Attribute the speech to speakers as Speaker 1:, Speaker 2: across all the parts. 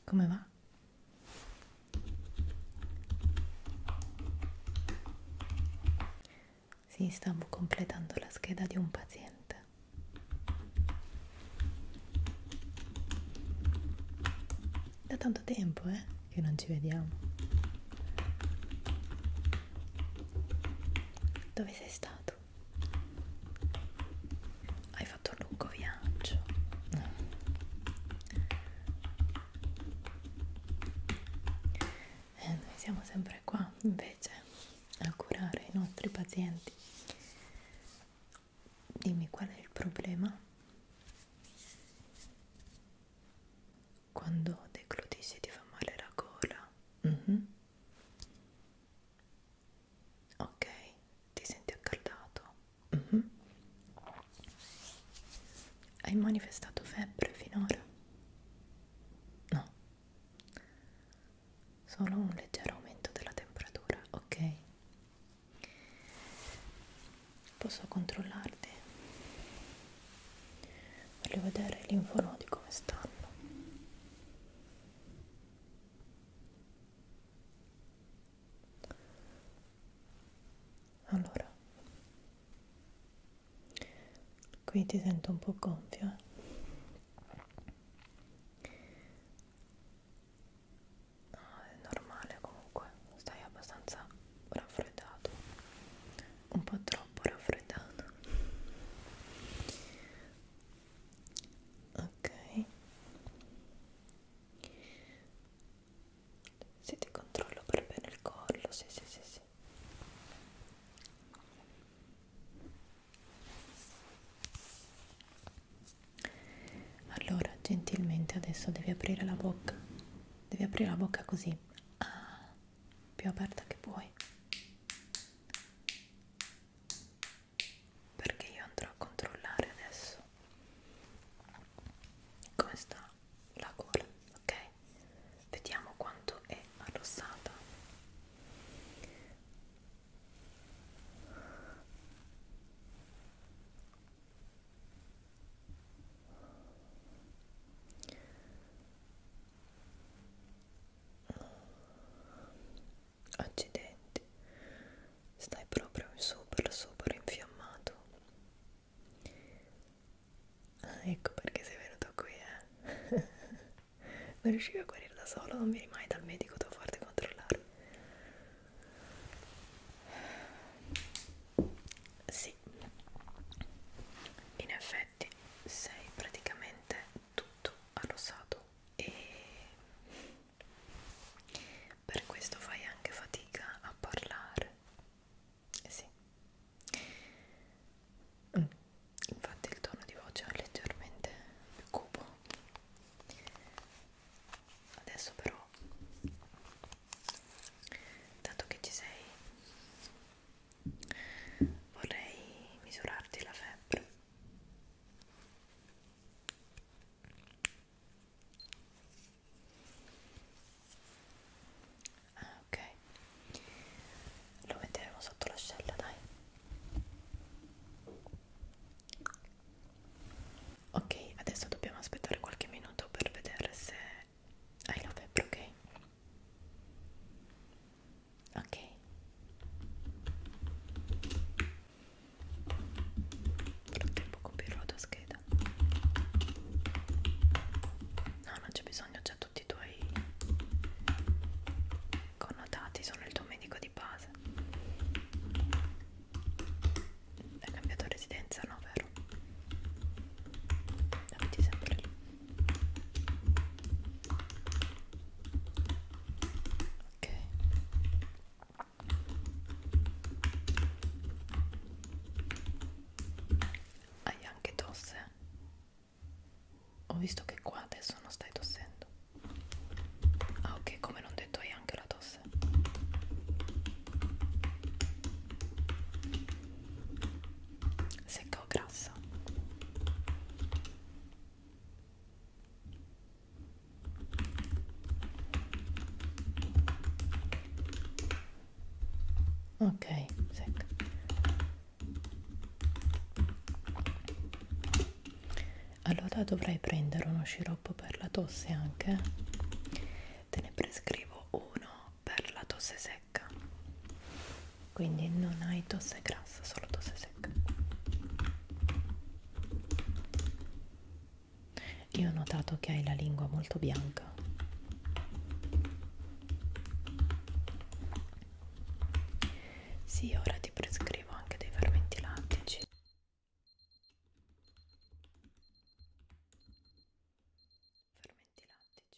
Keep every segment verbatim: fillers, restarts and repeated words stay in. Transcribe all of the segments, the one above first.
Speaker 1: Come va? Sì, stavo completando la scheda di un paziente. Da tanto tempo, eh, che non ci vediamo. Dove sei stato? Hai fatto un lungo viaggio? No. E noi siamo sempre qua, invece, a curare i nostri pazienti. Dimmi qual è il problema? Quando deglutisci ti fa male la gola? Mm-hmm. Ok, ti senti accaldato? Mm-hmm. Hai manifestato febbre finora? No, solo un leggero aumento della temperatura, ok? Posso controllarti? Voglio vedere i linfonodi come stanno. Allora, qui ti sento un po' gonfio, eh? No, è normale comunque, stai abbastanza raffreddato, un po' troppo raffreddato. Ok, se ti controllo per bene il collo, sì sì sì sì. Allora, gentilmente adesso devi aprire la bocca, devi aprire la bocca così, ah, più aperta che puoi, perché io andrò a controllare adesso come sta la gola, ok? Vediamo quanto è arrossata. Accidenti, stai proprio super super infiammato. Ah, ecco perché sei venuto qui, eh. Non riuscivi a guarire da solo, non vieni mai dal medico, devo farti controllare. Sì, in effetti sei praticamente tutto arrossato e per questo fai anche fatica a parlare. Eh sì. Mm. Infatti il tono di voce è leggermente più cupo. Adesso però, dato che ci sei, vorrei misurarti la febbre. Ah, ok, lo metteremo sotto l'ascella, dai. Ok, adesso dobbiamo aspettare qualche minuto per vedere se hai la febbre, ok? Ok. Nel frattempo compirò la tua scheda. No, non c'è bisogno, già tutti i tuoi connotati sono il tuo medico di base. Hai cambiato residenza, no, vero? Abiti sempre lì. Ok. Hai anche tosse? Ho visto che qua adesso non stai tossendo. Ah, ok, come non detto hai anche la tosse. Secca o grassa? Ok, secca. Allora dovrai prendere uno sciroppo per la tosse anche. tosse secca, quindi non hai tosse grassa, solo tosse secca. Io ho notato che hai la lingua molto bianca. Sì, ora ti prescrivo anche dei fermenti lattici. Fermenti lattici.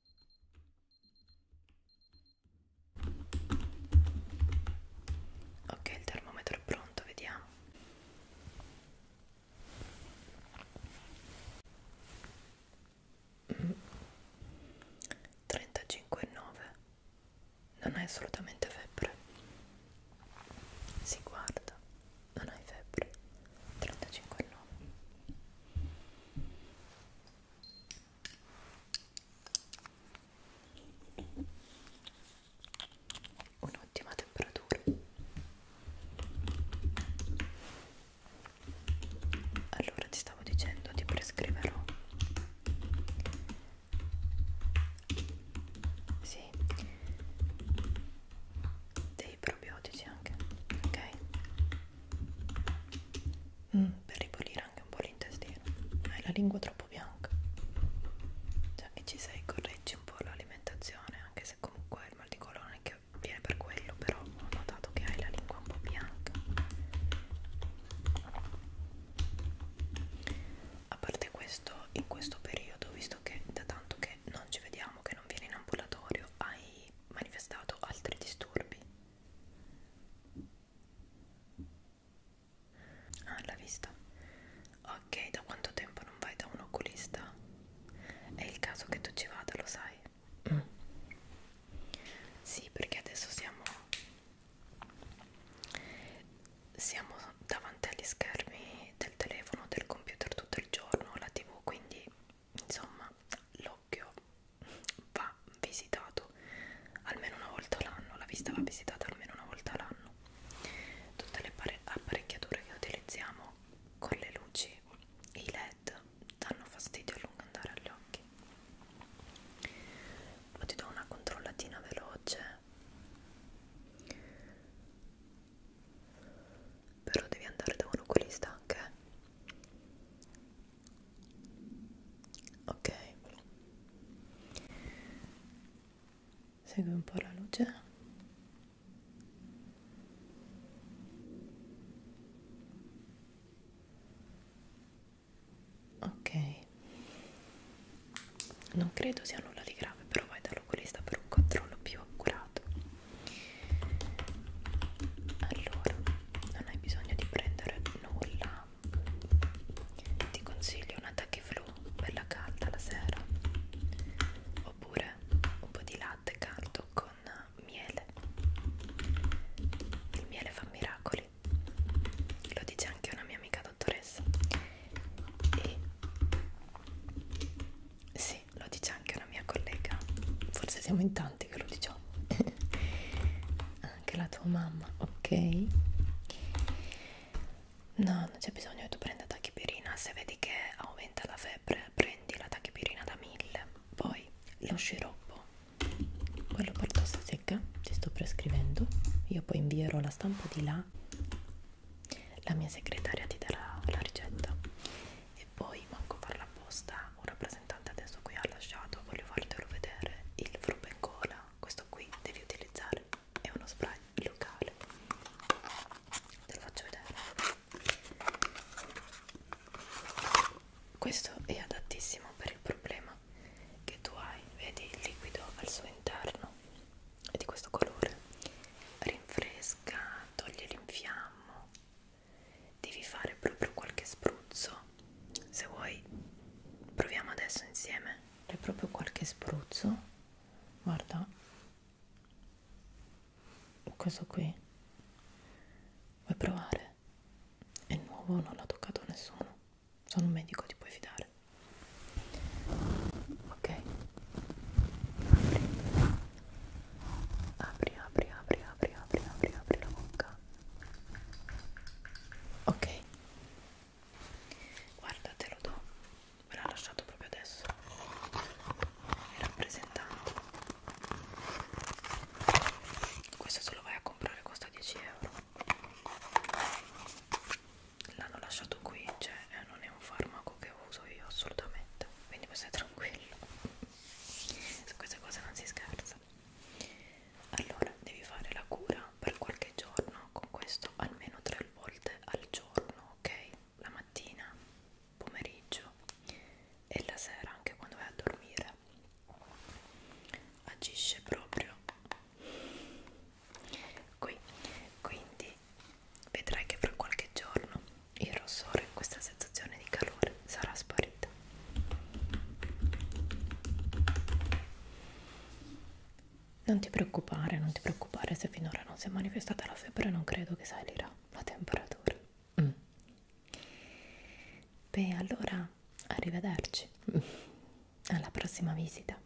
Speaker 1: Ok, il termometro è pronto, vediamo. Mm. trentacinque virgola nove. Non hai assolutamente febbre. Si guarda, non hai febbre. trentacinque virgola nove. Un'ottima temperatura. Allora ti stavo dicendo, ti prescriverò. Sì, dei probiotici anche, ok? Mm, per ripulire anche un po' l'intestino. Hai la lingua troppo bianca. Già che ci sei, correggi un po' l'alimentazione, anche se comunque il mal di gola non è che viene per quello, però ho notato che hai la lingua un po' bianca. A parte questo, in questo periodo, visto che da tanto che non ci vediamo, che non vieni in ambulatorio, hai manifestato altri disturbi? Ah, la vista. Ok, da quanto tempo non vai da un oculista? È il caso che tu ci vada, lo sai? Mm. Sì, perché adesso siamo siamo davanti agli schermi del telefono, del computer tutto il giorno, la tivù, quindi insomma l'occhio va visitato almeno una volta l'anno, la vista va visitata almeno una volta l'anno. Tutte le apparecchiature che utilizziamo con le luci, i led, danno fastidio a lungo andare agli occhi. Poi ti do una controllatina veloce, però devi andare da un oculista anche. Ok, segui un po' la luce. Ok, non credo sia nulla di grave, però vai dall'oculista per un controllo più accurato. Allora, non hai bisogno di prendere nulla. Ti consiglio una Tachiflu bella calda la sera, oppure un po' di latte caldo con miele. Il miele fa miracoli, lo dice anche una mia amica dottoressa. E sì, lo dice anche una mia collega, forse siamo in tanti che lo diciamo. Anche la tua mamma, ok? No, non c'è bisogno che tu prenda tachipirina. Se vedi che aumenta la febbre, prendi la tachipirina da mille. Poi lo sciroppo, quello per tosse secca, ti sto prescrivendo. Io poi invierò la stampa di là, la mia segretaria ti darà la ricetta. E poi manco farla apposta, un rappresentante adesso qui ha lasciato, voglio fartelo vedere, il Frubencola. Questo qui devi utilizzare, è uno spray locale, te lo faccio vedere. Questo è adattissimo per il problema che tu hai, vedi il liquido al suo interno, è di questo colore, rinfresca, toglie l'infiammo. Devi fare proprio qualche spruzzo, se vuoi proviamo adesso insieme. Fai proprio qualche spruzzo, guarda, questo qui, vuoi provare? È nuovo, non l'ha toccato nessuno, sono un medico, ti puoi fidare. Ok, apri, apri, apri, apri, apri, apri, apri la bocca. Ok, guarda, te lo do, me l'ha lasciato proprio adesso il rappresentante. Non ti preoccupare, non ti preoccupare se finora non si è manifestata la febbre, non credo che salirà la temperatura. Mm. Beh, allora arrivederci. Alla prossima visita.